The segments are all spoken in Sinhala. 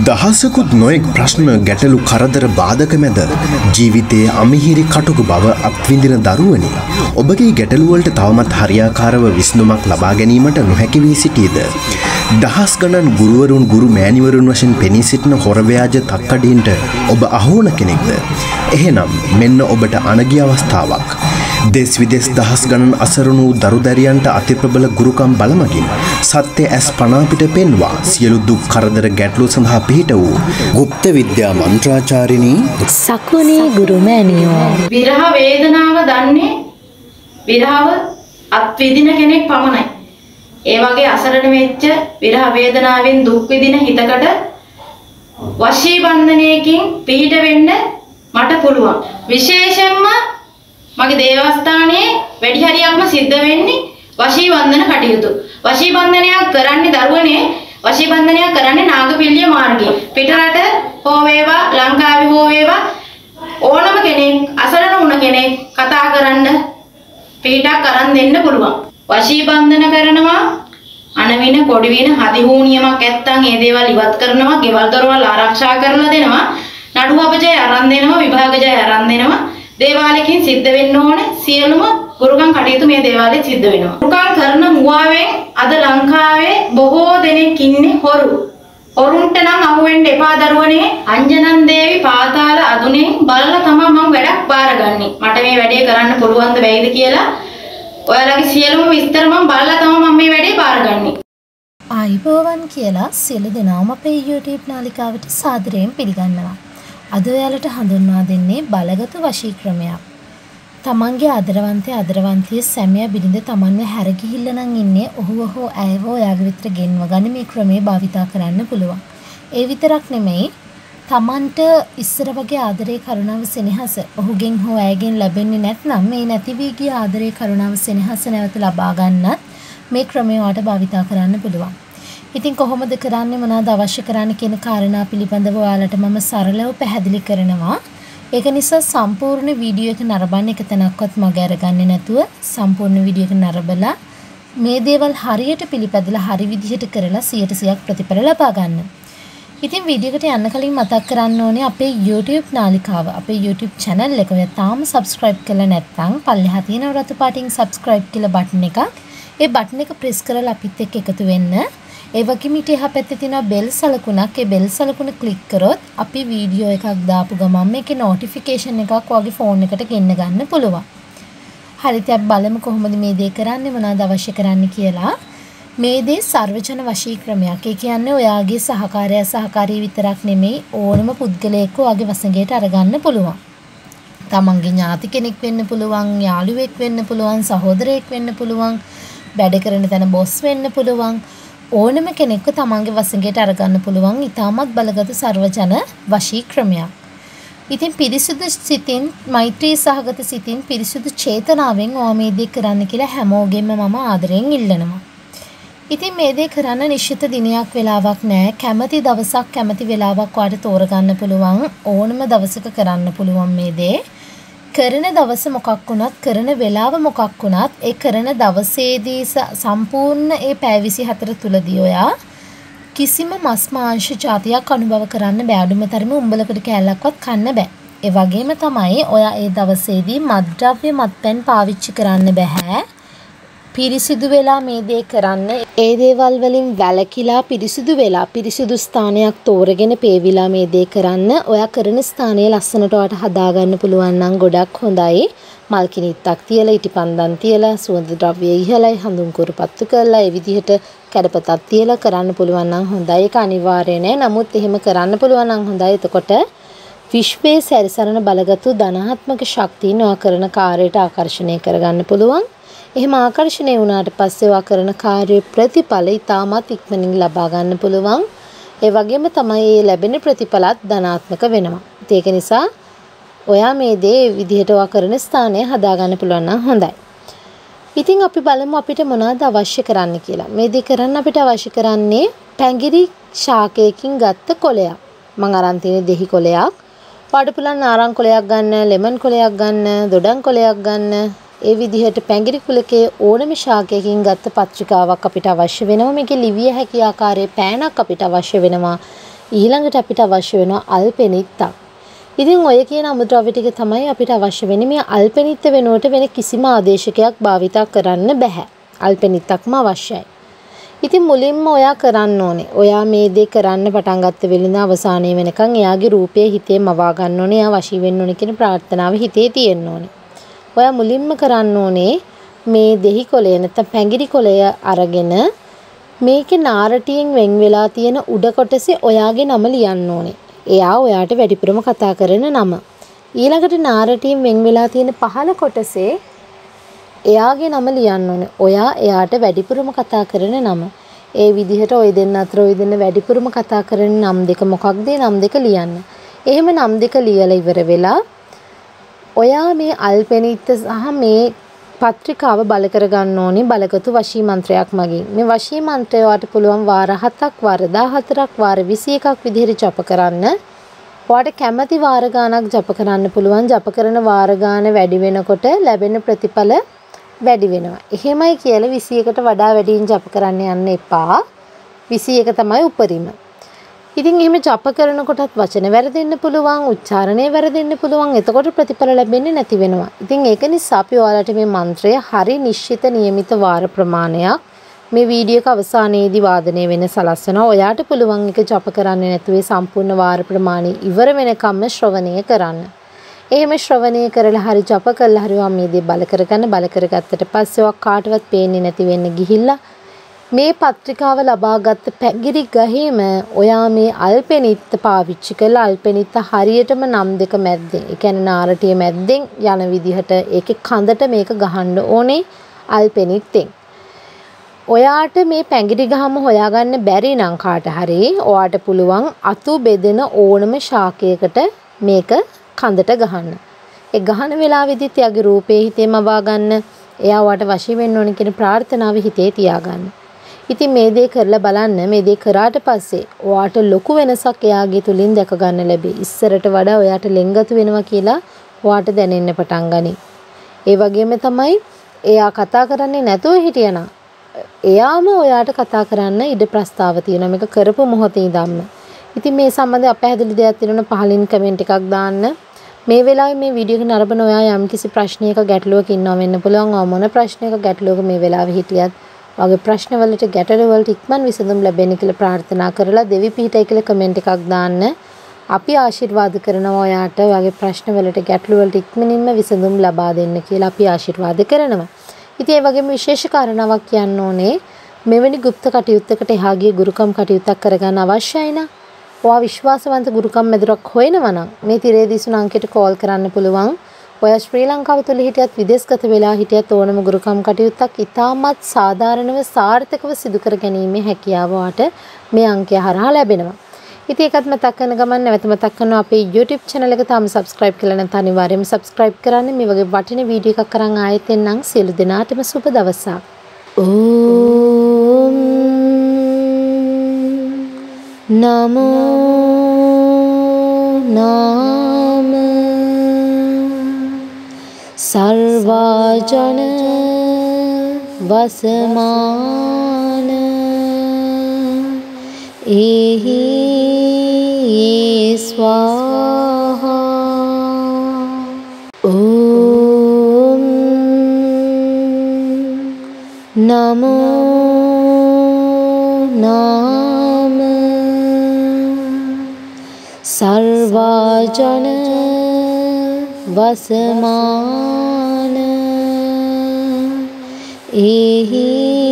දහසකුත් නොයෙක් ප්‍රශ්න ගැටලු කරදර බාධක මැද ජීවිතයේ අමිහිරි කටුක බව අත්විඳින දරුවනි ඔබගේ ගැටලු වලට තවමත් හරියාකාරව විසඳුමක් ලබා ගැනීමට නොහැකි වී සිටීද දහස් ගණන් ගුරුවරුන් ගුරු මෑණිවරුන් වශයෙන් පෙනී සිටින හොර ව්‍යාජ තක්කඩීන්ට ඔබ අහුවන කෙනෙක්ද එහෙනම් මෙන්න ඔබට අනගිය අවස්ථාවක් දෙස් විදෙස් දහස් ගණන් අසරණු දරුදැරියන්ට අතිප්‍රබල ගුරුකම් බලමගින් සත්‍ය ඇස් පනා පිට පෙන්වා සියලු දුක් කරදර ගැටලු සඳහා පිහිට වූ ගුප්ත විද්‍යා මන්ත්‍රාචාරිණී සකුණේ ගුරුමෑණියෝ විරහ වේදනාව දන්නේ විරහව අත්විඳින කෙනෙක් පමණයි. ඒ වගේ අසරණ වෙච්ච විරහ වේදනාවෙන් දුක් විඳින හිතකට වශී බන්ධනයකින් පිහිට වෙන්න මට පුළුවන්. විශේෂයෙන්ම මගේ දේවස්ථානයේ වැඩි හරියක්ම සිද්ධ වෙන්නේ වශී බන්ධන කටයුතු. වශී බන්ධනයක් කරන්නේ දරුවනේ වශී බන්ධනයක් කරන්නේ නාගපිල්ලිය මාර්ගයෙන්. පිටරට හෝ වේවා ලංකාවේ හෝ වේවා ඕනම කෙනෙක් අසරණ වුණ කෙනෙක් කතා කරන්න පිටක් අරන් දෙන්න පුළුවන්. වශී බන්ධන කරනවා අනවින කොඩිවින හදිහූනියමක් නැත්තම් ඒ දේවල් ඉවත් කරනවා, ගෙවල් දොරවල් ආරක්ෂා කරලා දෙනවා, නඩු අපජය අරන් දෙනවා, විභාගජය අරන් දෙනවා. දේවාලයකින් සිද්ධ වෙන්න ඕනේ සියලුම ගුරුකම් කටයුතු මේ දේවාලයේ සිද්ධ වෙනවා. ගුරුකම් කරන මුවාවෙන් අද ලංකාවේ බොහෝ දෙනෙක් ඉන්නේ හොරු. හොරුන්ට නම් අහු වෙන්න එපා දරුවනේ. අංජනන් දේවි පාතාල අදුනේ බලලා තමයි මම වැඩක් බාරගන්නේ. මට මේ වැඩේ කරන්න පුළුවන්ද බැයිද කියලා ඔයාලගේ සියලුම විස්තර මම බලලා තමයි මම මේ වැඩේ බාරගන්නේ. ආයිබෝවන් කියලා සියලු දෙනාම අපේ YouTube නාලිකාවට සාදරයෙන් පිළිගන්නවා. අද ඔයාලට හඳුන්වා දෙන්නේ බලගත් වශී ක්‍රමයක්. තමන්ගේ ආදරවන්තය සැමියා බිරිඳ තමන්ව හැර ගිහිල්ලා නම් ඉන්නේ ඔහුව හෝ ඇයව ඔයාගේ විතර ගෙන්ව ගන්න මේ ක්‍රමේ භාවිතා කරන්න පුළුවන්. ඒ විතරක් නෙමෙයි තමන්ට ඉස්සර වගේ ආදරේ කරුණාව සෙනෙහස ඔහුගෙන් හෝ ඇයගෙන් ලැබෙන්නේ නැත්නම් මේ නැති වී ගිය ආදරේ කරුණාව සෙනෙහස නැවත ලබා ගන්නත් මේ ක්‍රමය ඔයාලට භාවිතා කරන්න පුළුවන්. ඉතින් කොහොමද කරන්නේ මොනවද අවශ්‍ය කරන්නේ කියන කාරණා පිළිබඳව ඔයාලට මම සරලව පැහැදිලි කරනවා. ඒක නිසා සම්පූර්ණ වීඩියෝ එක නරඹන්න එක තැනක්වත් මග අරගන්නේ නැතුව සම්පූර්ණ වීඩියෝ එක නරඹලා මේ දේවල් හරියට පිළිපැදලා හරි විදිහට කරලා 100% ප්‍රතිඵල ලබා ගන්න. ඉතින් වීඩියෝ එකට යන්න කලින් මතක් කරන්න ඕනේ අපේ YouTube නාලිකාව, අපේ YouTube channel එක ඔයා තාම subscribe කරලා නැත්නම් පල්ලෙහා තියෙන රතු පාටින් subscribe කියලා බටන් එකක්. ඒ බටන් එක press කරලා අපිත් එක්ක එකතු වෙන්න. ඒ වගේම ඊට එහා පැත්තේ තියෙන බෙල් සලකුණක් ඒ බෙල් සලකුණ ක්ලික් කරොත් අපි වීඩියෝ එකක් දාපු ගමන් මේකේ නොටිෆිකේෂන් එකක් ඔයාගේ ෆෝන් එකට ගෙන්න ගන්න පුළුවන්. හරියට අපි බලමු කොහොමද මේ දේ කරන්නේ මොනවද අවශ්‍ය කරන්නේ කියලා. මේ දේ සර්වජන වශී ක්‍රමයක්. ඒ කියන්නේ ඔයාගේ සහකාරී විතරක් නෙමෙයි ඕනම පුද්ගලයෙක්ව ඔයාගේ වසඟයට අරගන්න පුළුවන්. තමන්ගේ ඥාති කෙනෙක් වෙන්න පුළුවන්, යාළුවෙක් වෙන්න පුළුවන්, සහෝදරයෙක් වෙන්න පුළුවන්, වැඩ කරන තැන බොස් වෙන්න පුළුවන්. ඕනම කෙනෙක්ව තමන්ගේ වසඟයට අරගන්න පුළුවන් ඉතාමත් බලගත් සර්වජන වශී ක්‍රමයක්. ඉතින් පිරිසුදු සිතින්, මෛත්‍රී සහගත සිතින්, පිරිසුදු චේතනාවෙන් ඔයා මේ දේ කරන්න කියලා හැමෝගෙම මම ආදරෙන් ඉල්ලනවා. ඉතින් මේ දේ කරන්න නිශ්චිත දිනයක් වෙලාවක් නැහැ. කැමති දවසක් කැමති වෙලාවක් ඔයාට තෝරගන්න පුළුවන්. ඕනම දවසක කරන්න පුළුවන් මේ දේ. කරන දවස මොකක් වුණත් කරන වෙලාව මොකක් වුණත් ඒ කරන දවසේදී සම්පූර්ණ ඒ පැය 24 තුලදී ඔයා කිසිම මස් මාංශ જાතියක් අනුභව කරන්න බෑ. අඩුම තරමේ උඹලකට කෑල්ලක්වත් කන්න බෑ. ඒ වගේම තමයි ඔයා ඒ දවසේදී මත්ද්‍රව්‍ය මත්පැන් පාවිච්චි කරන්න බෑ. පිරිසිදු වෙලා මේ දේ කරන්න. ඒ දේවල් වලින් වැළකීලා පිරිසිදු වෙලා පිරිසිදු ස්ථානයක් තෝරගෙන පේවිලා මේ දේ කරන්න. ඔයා කරන ස්ථානයේ ලස්සනට ඔයාට හදාගන්න පුළුවන් නම් ගොඩක් හොඳයි. මල් කිනිත්තක් තියලා ඉටිපන්දම් තියලා සුවඳ ද්‍රව්‍ය ඉහළයි හඳුන් කුරුපත්තු කරලා ඒ විදිහට කැඩපතක් තියලා කරන්න පුළුවන් නම් හොඳයි. ඒක අනිවාර්ය නෑ. නමුත් එහෙම කරන්න පුළුවන් නම් හොඳයි. එතකොට විශ්වයේ සැරිසරන බලගත් ධනාත්මක ශක්තියන ඔයා කරන කාර්යයට ආකර්ෂණය කරගන්න පුළුවන්. එහෙම ආකර්ෂණය වුණාට පස්සේ ඔයා කරන කාර්යයේ ප්‍රතිඵල ඉතාමත් ඉක්මනින් ලබා ගන්න පුළුවන්. ඒ වගේම තමයි මේ ලැබෙන ප්‍රතිඵලත් ධනාත්මක වෙනවා. ඒක නිසා ඔයා මේ දේ විදිහට ඔයා කරන ස්ථානය හදා ගන්න පුළුවන් නම් හොඳයි. ඉතින් අපි බලමු අපිට මොනවද අවශ්‍ය කරන්න කියලා. මේ දේ කරන්න අපිට අවශ්‍ය කරන්නේ පැංගිරි ශාකයකින් ගත්ත කොලයක්. මම අරන් තියෙන දෙහි කොලයක්. පාඩු පුලන් නාරං කොලයක් ගන්න, ලෙමන් කොලයක් ගන්න, දොඩම් කොලයක් ගන්න. ඒ විදිහට පැංගිරි කුලකයේ ඕනම ශාකයකින් ගත්ත පත්‍රිකාවක් අපිට අවශ්‍ය වෙනවා. මේකේ ලිවිය හැකි ආකාරයේ පෑනක් අපිට අවශ්‍ය වෙනවා. ඊළඟට අපිට අවශ්‍ය වෙනවා අල්පෙනිත්තක්. ඉතින් ඔය කියන අමුද්‍රව්‍ය ටික තමයි අපිට අවශ්‍ය වෙන්නේ. මේ අල්පෙනිත්ත වෙනුවට වෙන කිසිම ආදේශකයක් භාවිතා කරන්න බෑ. අල්පෙනිත්තක්ම අවශ්‍යයි. ඉතින් මුලින්ම ඔයා කරන්න ඕනේ. ඔයා මේ දේ කරන්න පටන් ගත්ත වෙලින්ද අවසානයේ වෙනකන් එයාගේ රූපය හිතේ මවා ගන්න ඕනේ. එයා වශී වෙන්න ඕනේ කියන ප්‍රාර්ථනාව හිතේ තියෙන්න ඕනේ. ඔයා මුලින්ම කරන්න ඕනේ මේ දෙහි කොළය නැත්නම් පැංගිරි කොළය අරගෙන මේකේ නාරටියෙන් වෙන් වෙලා තියෙන උඩ කොටසේ ඔයාගේ නම ලියන්න ඕනේ. එයා ඔයාට වැඩිපුරම කතා කරන නම. ඊළඟට නාරටියෙන් වෙන් වෙලා තියෙන පහළ කොටසේ එයාගේ නම ලියන්න ඕනේ. ඔයා එයාට වැඩිපුරම කතා කරන නම. ඒ විදිහට ඔය දෙන්න අතර ඔය දෙන්න වැඩිපුරම කතා කරන නම් දෙක මොකක්ද? නම් දෙක ලියන්න. එහෙම නම් දෙක ලියලා ඉවර වෙලා ඔයා මේ අල්පෙනිත්ත සහ මේ පත්‍රිකාව බල කරගන්න ඕනේ බලගතු වශී මන්ත්‍රයක් මගින්. මේ වශී මන්ත්‍රය ඔයාට පුළුවන් වාර 7ක් වාර 14ක් වාර 21ක් විදිහට ජප කරන්න. ඔයාට කැමති වාර ගාණක් ජප කරන්න පුළුවන්. ජප කරන වාර ගාණ වැඩි වෙනකොට ලැබෙන ප්‍රතිඵල වැඩි වෙනවා. එහෙමයි කියලා 21කට වඩා වැඩියෙන් ජප කරන්න යන්න එපා. 21 තමයි උපරිම. ඉතින් එහෙම ජප කරනකොටත් වචන වැරදෙන්න පුළුවන්, උච්චාරණය වැරදෙන්න පුළුවන්. එතකොට ප්‍රතිඵල ලැබෙන්නේ නැති වෙනවා. ඉතින් ඒක නිසා අපි ඔයාලට මේ මන්ත්‍රය හරි නිශ්චිත නියමිත වාර ප්‍රමාණයක් මේ වීඩියෝ එක අවසානයේදී වාදනය වෙන සලස්වනවා. ඔයාට පුළුවන් එක ජප කරන්නේ නැතුව සම්පූර්ණ වාර ප්‍රමාණය ඉවර වෙනකම්ම ශ්‍රවණය කරන්න. එහෙම ශ්‍රවණය කරලා හරි ජප කළා හරි මේ දේ බල කරගන්න. බල කරගත්තට පස්සේ ඔයා කාටවත් පේන්නේ නැති වෙන්න ගිහිල්ලා මේ පත්‍රිකාව ලබාගත් පැංගිරි ගහේම ඔයා මේ අල්පෙනිත්ත පාවිච්චි කරලා අල්පෙනිත්ත හරියටම නම් දෙක මැද්දෙන්, ඒ කියන්නේ නාරටිය මැද්දෙන් යන විදිහට ඒකේ කඳට මේක ගහන්න ඕනේ අල්පෙනිත්තෙන්. ඔයාට මේ පැංගිරි ගහම හොයාගන්න බැරි නම් කාට හරි ඔයාට පුළුවන් අතු බෙදෙන ඕනම ශාකයකට මේක කඳට ගහන්න. ඒ ගහන වෙලාවෙදිත් එයාගේ රූපේ හිතේ මවා ගන්න, එයා ඔයාට වශී වෙන්න ඕනේ කියන ප්‍රාර්ථනාව හිතේ තියාගන්න. ඉතින් මේ දේ කරලා බලන්න. මේ දේ කරාට පස්සේ ඔයාට ලොකු වෙනසක් එයාගේ තුලින් දැක ගන්න ලැබේ. ඉස්සරට වඩා ඔයාට ලෙන්ගතු වෙනවා කියලා ඔයාට දැනෙන්න පටන් ගනී. ඒ වගේම තමයි එයා කතා කරන්නේ නැතුව හිටියනම් එයාම ඔයාට කතා කරන්න ඉඩ ප්‍රස්තාව තියෙනවා මේක කරපු මොහොතේ ඉඳන්ම. ඉතින් මේ සම්බන්ධව අපහැදිලි දෙයක් තියෙනවා පහලින් කමෙන්ට් එකක් දාන්න. මේ වෙලාවේ මේ වීඩියෝ එක නරඹන ඔයා යම් කිසි ප්‍රශ්නයක ගැටලුවක ඉන්නවා වෙන්න පුළුවන්. ඔය මොන ප්‍රශ්නයක ගැටලුවක මේ වෙලාවේ හිටියත් ඔයාගේ ප්‍රශ්න වලට ගැටලු වලට ඉක්මන් විසඳුම් ලැබෙන්න කියලා ප්‍රාර්ථනා කරලා දෙවි පිහිටයි කියලා කමෙන්ට් එකක් දාන්න. අපි ආශිර්වාද කරනවා ඔයාට ඔයාගේ ප්‍රශ්න වලට ගැටලු වලට ඉක්මනින්ම විසඳුම් ලබා දෙන්න කියලා අපි ආශිර්වාද කරනවා. ඉතින් ඒ වගේම විශේෂ කාරණාවක් කියන්න ඕනේ මෙවැනි গুপ্ত කටයුත්තකට එහා ගිය ගුරුකම් කටයුත්තක් කරගන්න අවශ්‍යයි නම් ඔයා විශ්වාසවන්ත ගුරුකම් මැදුරක් හොයනවා නම් මේ තිරේ දිසුන අංකයට කෝල් කරන්න පුළුවන්. ඔයා ශ්‍රී ලංකාව තුළ හිටියත් විදේශගත වෙලා හිටියත් ඕනම ගුරුකම් කටයුත්තක් ඉතාමත් සාධාරණව සාර්ථකව සිදු කර ගැනීමේ හැකියාව ඔයාට මේ අංකය හරහා ලැබෙනවා. ඉතින් ඒකත් මතක් කරන ගමන් නැවත මතක් කරනවා අපේ YouTube channel එක තාම subscribe කරලා නැත්නම් අනිවාර්යයෙන්ම subscribe කරන්න. මේ වගේ වටින වීඩියෝ එකක් කරන් ආයෙත් එන්නම්. සියලු දෙනාටම සුබ දවසක්. ඕම් නමෝ නාම සර්වජන වසමාන ඒහි ස්වාහා ඕම් නමෝ නාම සර්වජන වසමාන ඒහි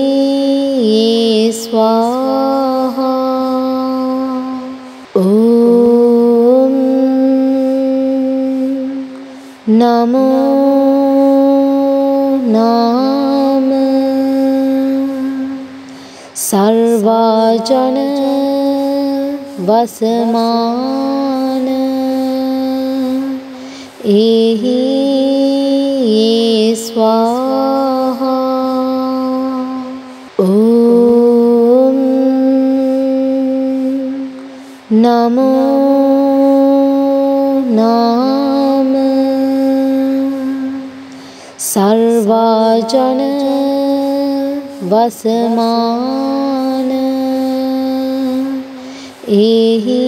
ස්වාහා ඕම් නමෝ නාම සර්වජන වසමාන ඒහි ස්වාහා ඕම් නමෝ නාම සර්වජන වසමාන एहि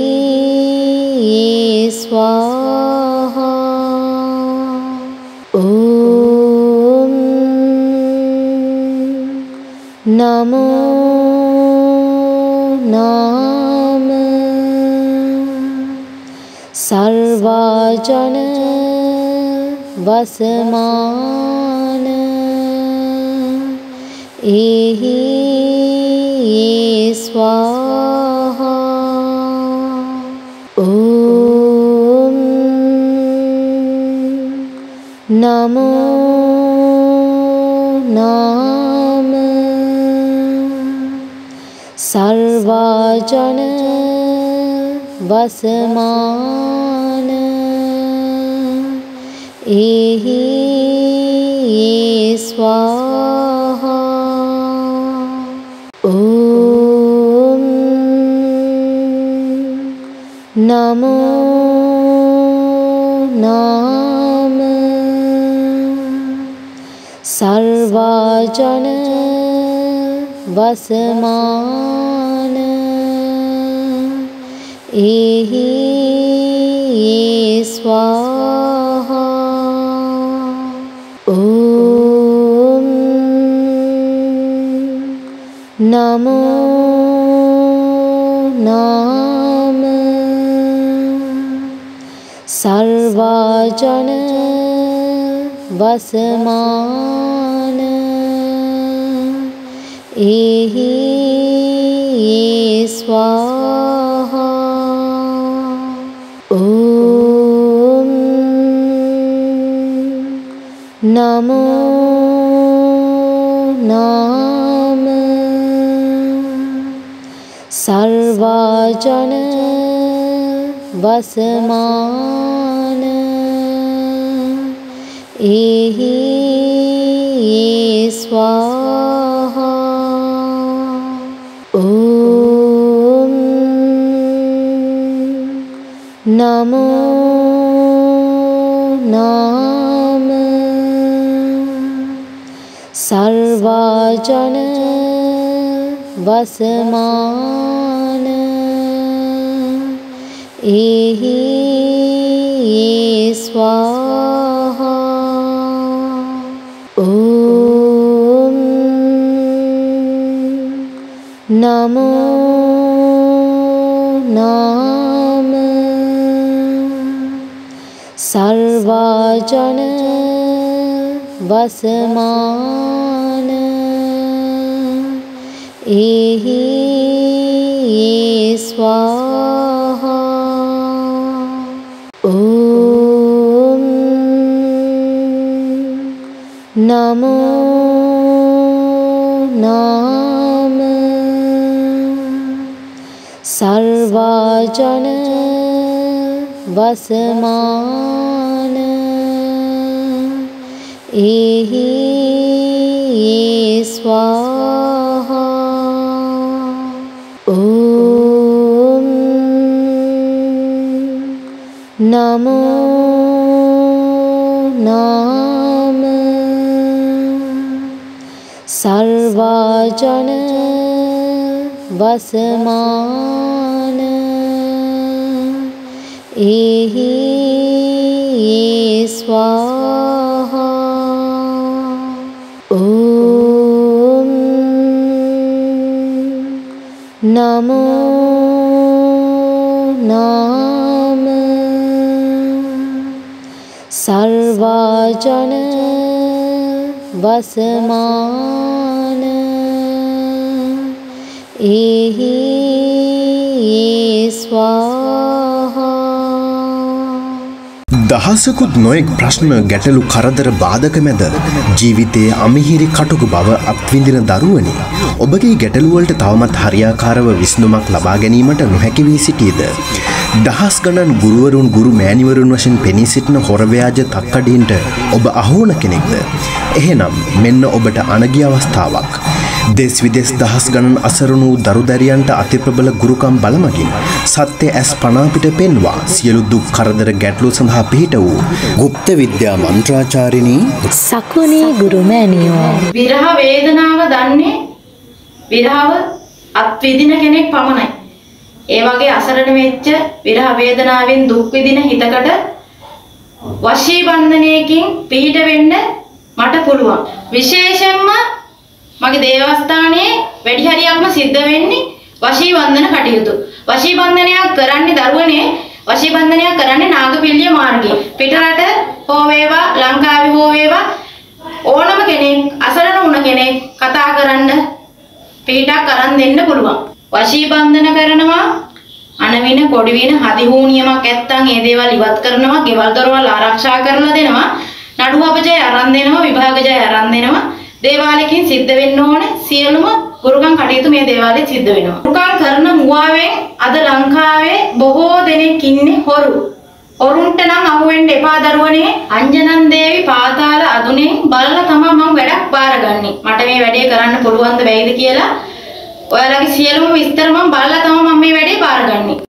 स्वाहा ॐ नमो नाम सर्वजन वसमान एहि स्वाहा ॐ नमो नाम सर्वजन वसमान एहि स्वाहा ॐ नमो नाम सर्वजन वसमान एहि स्वाहा ॐ नमो नाम सर्वजन वसमान एहि स्वाहा ॐ नमो नाम सर्वजन वसमान एहि स्वाहा ॐ नमो नाम सर्वजन वसमान एहि स्वाहा ॐ नमो नाम सर्वजन वसमान एहि स्वाहा ॐ नमो नाम सर्वजन वसमान एहि स्वाहा ॐ नमो नाम सर्वजन वसमान एहि स्वाहा ॐ नमो नाम सर्वजन वसमान एहि स्वाहा දහසකුත් නොයෙක් ප්‍රශ්න ගැටලු කරදර බාධක මැද ජීවිතයේ අමිහිරි කටුක බව අත්විඳින දරුවනි ඔබගේ ගැටලුවලට තවමත් හරියාකාරව විසඳුමක් ලබා ගැනීමට නොහැකි වී සිටීද දහස් ගණන් ගුරුවරුන් ගුරු මෑණිවරුන් වශයෙන් පෙනී සිටින හොර ව්‍යාජ තක්කඩීන්ට ඔබ අහුවන කෙනෙක්ද එහෙනම් මෙන්න ඔබට අනගිය අවස්ථාවක් देश विदेश दहस गणन असरुණු දරුදැරියන්ට අතිප්‍රබල ගුරුකම් බලමගින් සත්‍ය ඇස් පනා පිට පෙන්වා සියලු දුක් කරදර ගැටලු සඳහා පිහිට වූ গুপ্ත විද්‍යා මන්ත්‍රාචාරිණී සකුණේ ගුරුමෑණියෝ විරහ වේදනාව දන්නේ විරහව අත්විඳින කෙනෙක් පමණයි. ඒ වගේ අසරණ වෙච්ච විරහ වේදනාවෙන් දුක් විඳින හිතකට වශී බන්ධනයකින් පිහිට වෙන්න මට පුළුවන්. විශේෂයෙන්ම මගේ දේවස්ථානයේ වැඩි හරියක්ම සිද්ධ වෙන්නේ වශී බන්ධන කටයුතු. වශී බන්ධනයක් කරන්නේ දරුවනේ වශී බන්ධනයක් කරන්නේ නාගපිල්ලිය මාර්ගයේ. පිටරට හෝ වේවා ලංකාවේ හෝ වේවා ඕනම කෙනෙක් අසරණ වුණ කෙනෙක් කතා කරන්න පිටක් අරන් දෙන්න පුළුවන්. වශී බන්ධන කරනවා අනවින කොඩිවින හදිහූනියමක් නැත්තම් ඒ දේවල් ඉවත් කරනවා, ගෙවල් දොරවල් ආරක්ෂා කරලා දෙනවා, නඩු අපජය අරන් දෙනවා, විභාගජය අරන් දෙනවා. දේවාලයකින් සිද්ධ වෙන්න ඕනේ සියලුම ගුරුකම් කටයුතු මේ දේවාලයේ සිද්ධ වෙනවා. ගුරුකම් කරන මුවාවෙන් අද ලංකාවේ බොහෝ දෙනෙක් ඉන්නේ හොරු. හොරුන්ට නම් අහු වෙන්න එපා දරුවනේ. අංජනන් දේවි පාතාල අදුනේ බලලා තමයි මම වැඩක් බාරගන්නේ. මට මේ වැඩේ කරන්න පුළුවන්ද බැයිද කියලා ඔයාලගේ සියලුම විස්තර මම බලලා තමයි මම මේ වැඩේ බාරගන්නේ.